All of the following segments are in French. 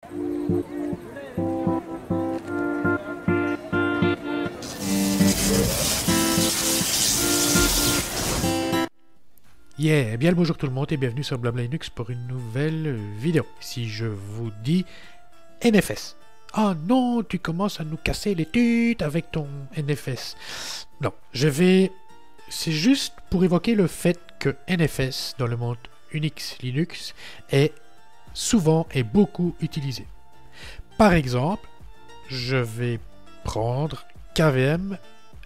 Yeah, bien le bonjour tout le monde et bienvenue sur Blabla Linux pour une nouvelle vidéo. Si je vous dis NFS. Oh non, tu commences à nous casser les tutes avec ton NFS. Non, c'est juste pour évoquer le fait que NFS dans le monde Unix Linux est souvent et beaucoup utilisé. Par exemple, je vais prendre KVM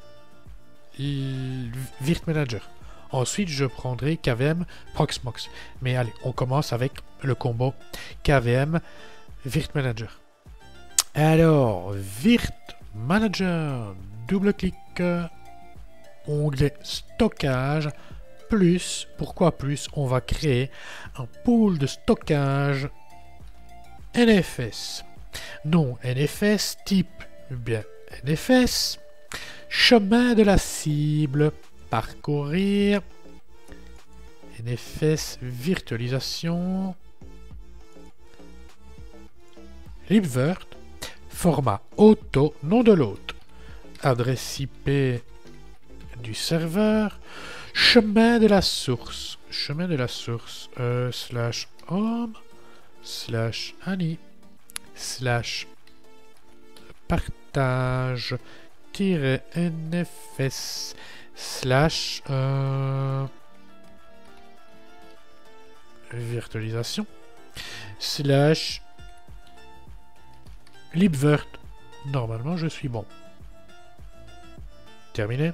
Virt Manager. Ensuite, je prendrai KVM Proxmox. Mais allez, on commence avec le combo KVM Virt Manager. Alors, Virt Manager, double-clic, onglet stockage, plus, pourquoi plus, on va créer un pool de stockage NFS. Nom NFS, type, bien NFS, chemin de la cible, parcourir, NFS virtualisation, libvirt, format auto, nom de l'hôte, adresse IP du serveur, chemin de la source, slash home, slash ani, slash partage, -nfs, slash virtualisation, slash libvirt. Normalement, je suis bon. Terminé?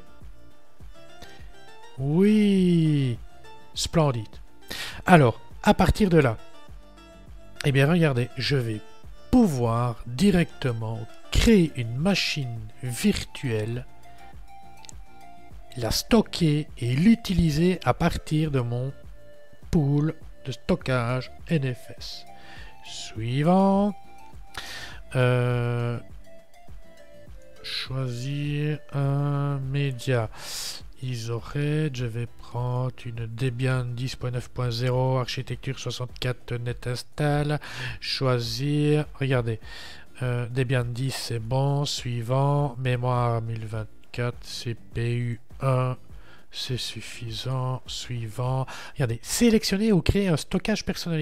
Oui! Splendide. Alors, à partir de là, eh bien, regardez, je vais pouvoir directement créer une machine virtuelle, la stocker et l'utiliser à partir de mon pool de stockage NFS. Suivant. Choisir un média. Isored, je vais prendre une Debian 10.9.0, architecture 64 NetInstall. Choisir, regardez, Debian 10 c'est bon. Suivant, mémoire 1024, CPU 1, c'est suffisant. Suivant, regardez, sélectionner ou créer un stockage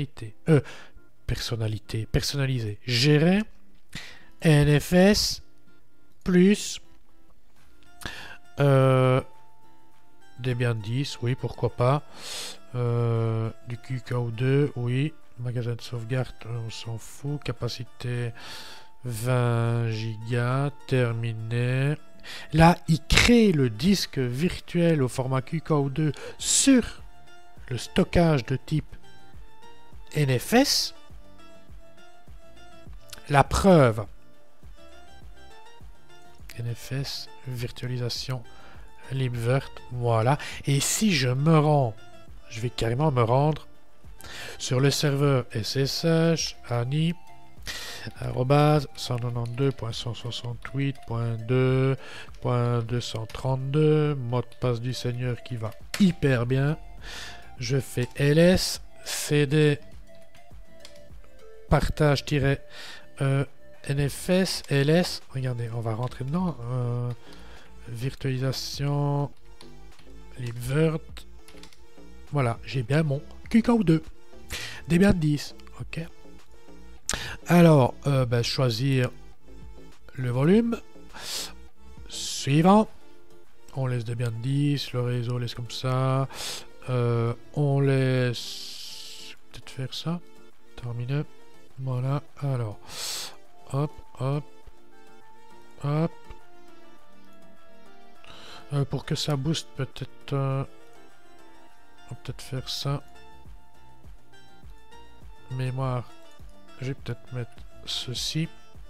personnalisé. Gérer NFS plus Debian 10, oui, pourquoi pas. Du QKO2, oui. Magasin de sauvegarde, on s'en fout. Capacité 20 Go, terminé. Là, il crée le disque virtuel au format QKO2 sur le stockage de type NFS. La preuve. NFS, virtualisation, libvirt, voilà. Et si je me rends, je vais carrément me rendre sur le serveur SSH, ANI, arrobase 192.168.2.232, mot de passe du seigneur qui va hyper bien. Je fais ls, cd, partage-nfs, ls, regardez, on va rentrer dedans, virtualisation, libvirt, voilà, j'ai bien mon QKO2, Debian 10, ok. Alors, choisir le volume, suivant, on laisse Debian 10, le réseau laisse comme ça, on laisse, peut-être faire ça, terminé. Voilà, alors, hop. Pour que ça booste, peut-être, on va peut-être faire ça. Mémoire, je vais peut-être mettre ceci.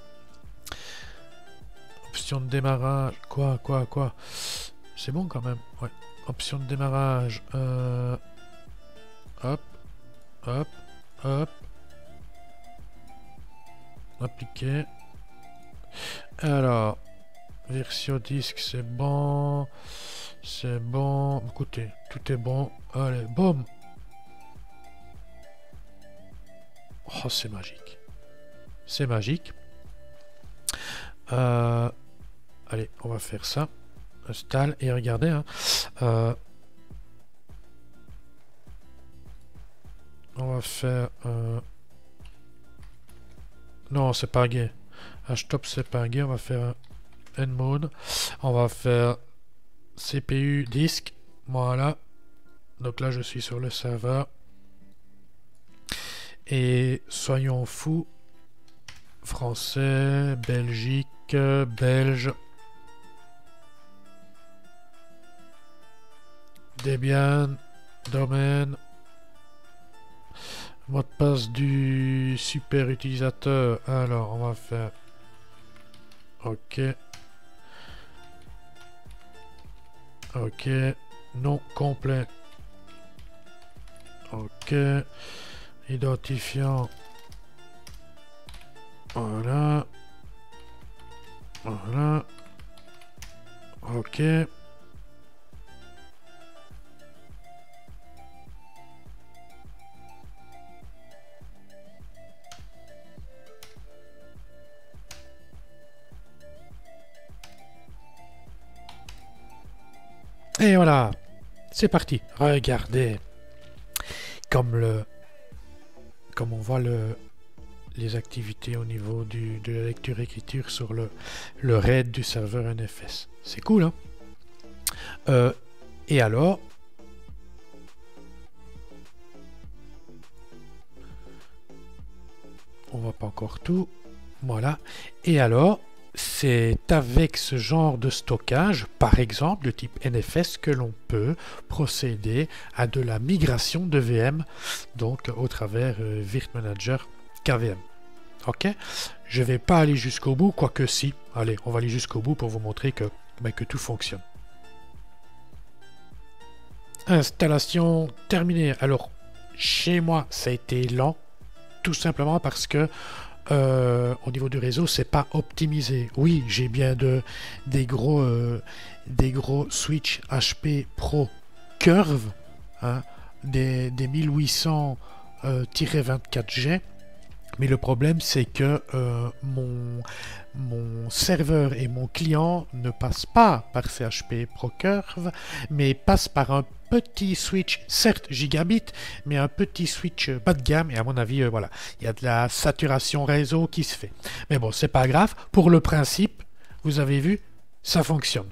Option de démarrage, quoi. C'est bon quand même, ouais. Option de démarrage, hop. Appliquer. Alors, version disque, c'est bon. Écoutez, tout est bon. Allez, boum. Oh, c'est magique. c'est magique. Allez, on va faire ça. Install et regardez. Hein, on va faire... non, c'est pas gay. Htop, c'est pas gay. On va faire end mode. On va faire CPU disque. Voilà. Donc là, je suis sur le serveur. Et soyons fous. Français, Belgique, Belge. Debian, domaine. Mot de passe du super utilisateur. Alors, on va faire... OK. OK. Nom complet. OK. Identifiant. Voilà. Voilà. OK. Et voilà, c'est parti. Regardez, comme on voit les activités au niveau de la lecture-écriture sur le RAID du serveur NFS. C'est cool, hein? Et alors, on voit pas encore tout. Voilà. Et alors, c'est avec ce genre de stockage, par exemple de type NFS, que l'on peut procéder à de la migration de VM, donc au travers Virt Manager KVM. Ok, je vais pas aller jusqu'au bout, quoique si. Allez, on va aller jusqu'au bout pour vous montrer que tout fonctionne. Installation terminée. Alors, chez moi, ça a été lent, tout simplement parce que au niveau du réseau, c'est pas optimisé. Oui, j'ai bien des gros switch HP Pro Curve, hein, des 1800-24G. Mais le problème, c'est que mon serveur et mon client ne passent pas par CHP ProCurve, mais passent par un petit switch, certes gigabit, mais un petit switch bas de gamme. Et à mon avis, voilà, il y a de la saturation réseau qui se fait. Mais bon, c'est pas grave. Pour le principe, vous avez vu, ça fonctionne.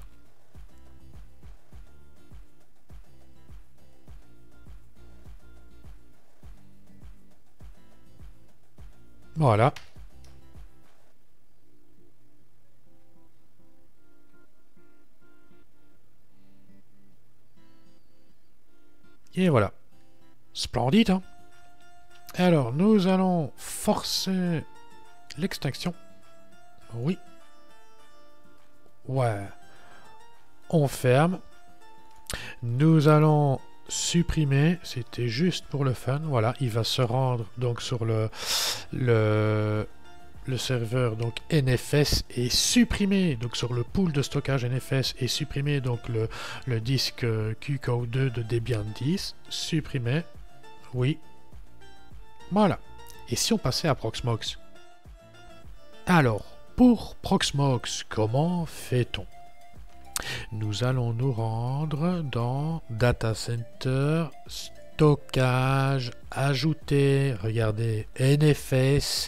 Voilà. Et voilà. Splendide, hein? Alors, nous allons forcer l'extinction. Oui. Ouais. On ferme. Nous allons supprimer. C'était juste pour le fun. Voilà, il va se rendre donc sur le serveur donc NFS et supprimer donc sur le pool de stockage NFS et supprimer donc le disque QCO2 de Debian 10. Supprimer. Oui. Voilà. Et si on passait à Proxmox? Alors, pour Proxmox, comment fait-on? Nous allons nous rendre dans Data Center, stockage, ajouter, regardez, NFS,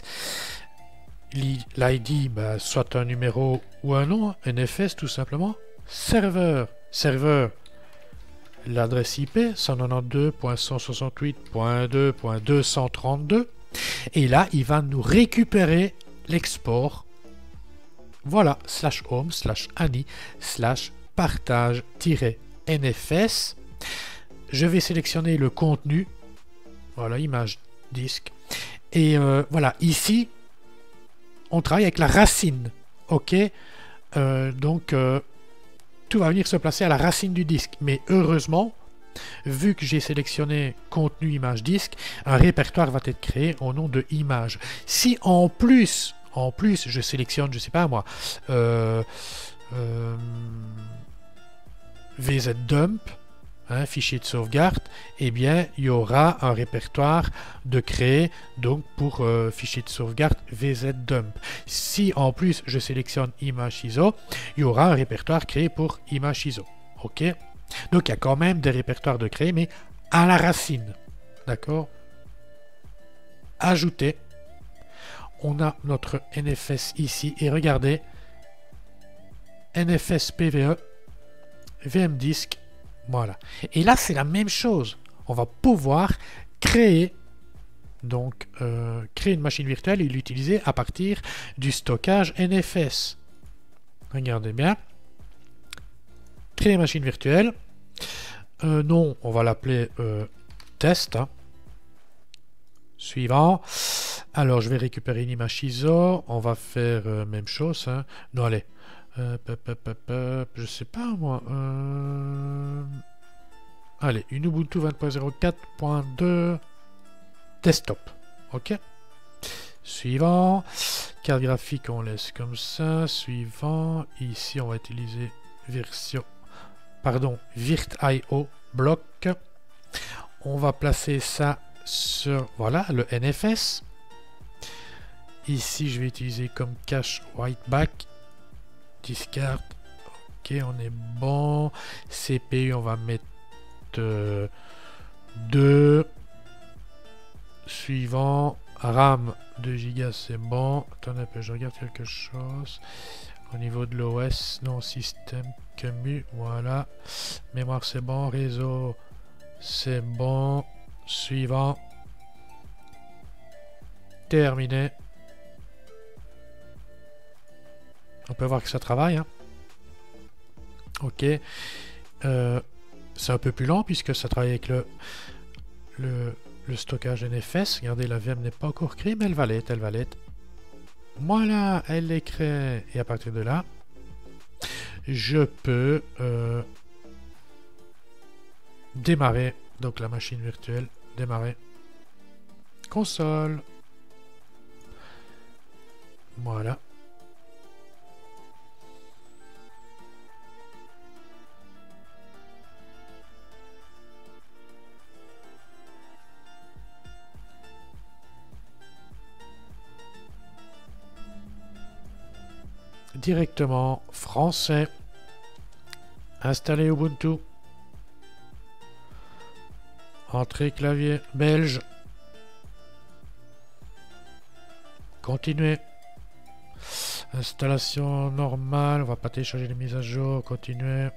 l'ID, bah, soit un numéro ou un nom, NFS tout simplement, serveur, l'adresse IP 192.168.2.232, et là il va nous récupérer l'export. Voilà, /home /ani /partage-nfs. Je vais sélectionner le contenu. Voilà, image disque. Et voilà, ici, on travaille avec la racine. Ok, donc, tout va venir se placer à la racine du disque. Mais heureusement, vu que j'ai sélectionné contenu image disque, un répertoire va être créé au nom de image. Si en plus, je sélectionne, je sais pas moi, VZ dump, un fichier de sauvegarde, eh bien, il y aura un répertoire de créer, donc pour fichier de sauvegarde vzDump. Si en plus je sélectionne image ISO, il y aura un répertoire créé pour image ISO. Ok? Donc il y a quand même des répertoires de créer, mais à la racine. D'accord? Ajouter. On a notre NFS ici, et regardez, NFS PVE, VMDisk, voilà. Et là, c'est la même chose. On va pouvoir créer, donc, créer une machine virtuelle et l'utiliser à partir du stockage NFS. Regardez bien. Créer machine virtuelle. Non, on va l'appeler test. Hein. Suivant. Alors, je vais récupérer une image ISO. On va faire même chose. Hein. Non, allez. Je sais pas, moi. Allez, une Ubuntu 20.04.2 desktop. OK. Suivant. Carte graphique, on laisse comme ça. Suivant. Ici, on va utiliser version... Pardon, virt.io bloc. On va placer ça sur... Voilà, le NFS. Ici, je vais utiliser comme cache whiteback. Discard. Ok, on est bon. CPU, on va mettre 2. Suivant. RAM 2 Go, c'est bon. Attendez un peu, je regarde quelque chose. Au niveau de l'OS, non, système commu, voilà. Mémoire, c'est bon. Réseau, c'est bon. Suivant. Terminé. On peut voir que ça travaille. Hein. Ok. C'est un peu plus lent puisque ça travaille avec le stockage NFS. Regardez, la VM n'est pas encore créée, mais elle va l'être, elle va l'être. Voilà, elle est créée. Et à partir de là, je peux démarrer. Donc la machine virtuelle, démarrer. Console. Voilà. Directement français. Installer Ubuntu. Entrée clavier belge. Continuer. Installation normale. On va pas télécharger les mises à jour. Continuer.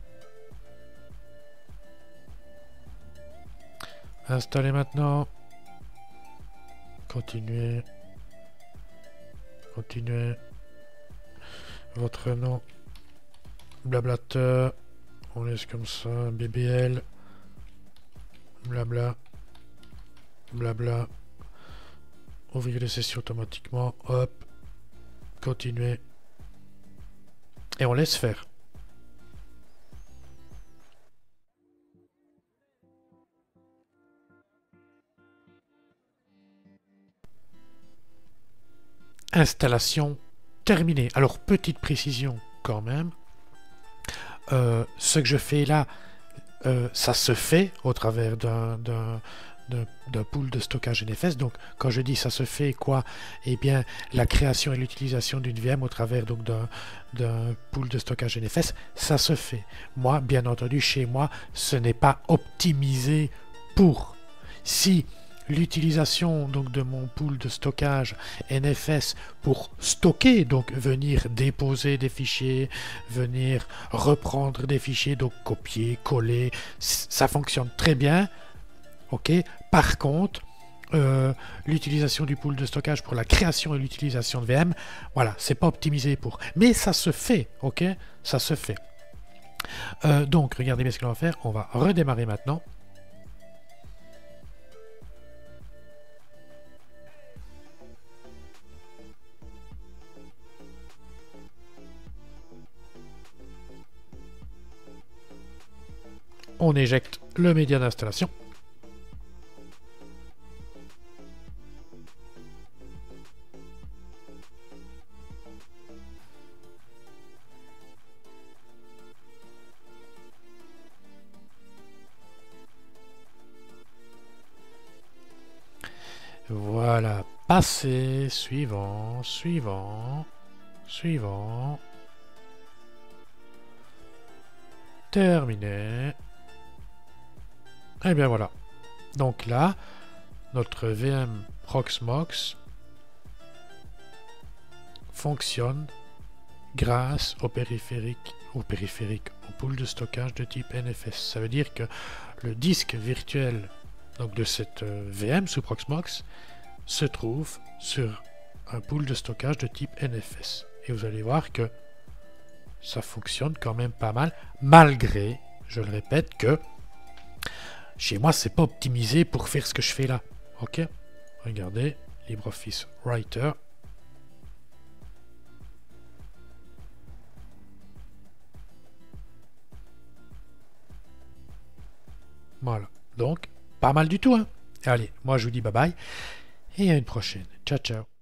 Installer maintenant. Continuer. Continuer. Votre nom. Blablateur. On laisse comme ça. BBL. Blabla. Blabla. Ouvrir les sessions automatiquement. Hop. Continuer. Et on laisse faire. Installation terminée. Alors, petite précision quand même. Ce que je fais là, ça se fait au travers d'un pool de stockage NFS. Donc, quand je dis ça se fait quoi, eh bien, la création et l'utilisation d'une VM au travers donc d'un pool de stockage NFS, ça se fait. Moi, bien entendu, chez moi, ce n'est pas optimisé pour. Si l'utilisation donc de mon pool de stockage NFS pour stocker, donc venir déposer des fichiers, venir reprendre des fichiers, donc copier, coller, ça fonctionne très bien. Ok. Par contre, l'utilisation du pool de stockage pour la création et l'utilisation de VM, voilà, c'est pas optimisé pour. Mais ça se fait, ok. Ça se fait. Donc, regardez bien ce qu'on va faire. On va redémarrer maintenant. On éjecte le média d'installation. Voilà, passé, suivant, suivant, suivant. Terminé. Et bien voilà. Donc là, notre VM Proxmox fonctionne grâce au périphérique, au pool de stockage de type NFS. Ça veut dire que le disque virtuel donc de cette VM sous Proxmox se trouve sur un pool de stockage de type NFS. Et vous allez voir que ça fonctionne quand même pas mal, malgré, je le répète, que chez moi, c'est pas optimisé pour faire ce que je fais là. Ok? Regardez, LibreOffice Writer. Voilà. Donc, pas mal du tout, hein? Allez, moi je vous dis bye bye et à une prochaine. Ciao, ciao.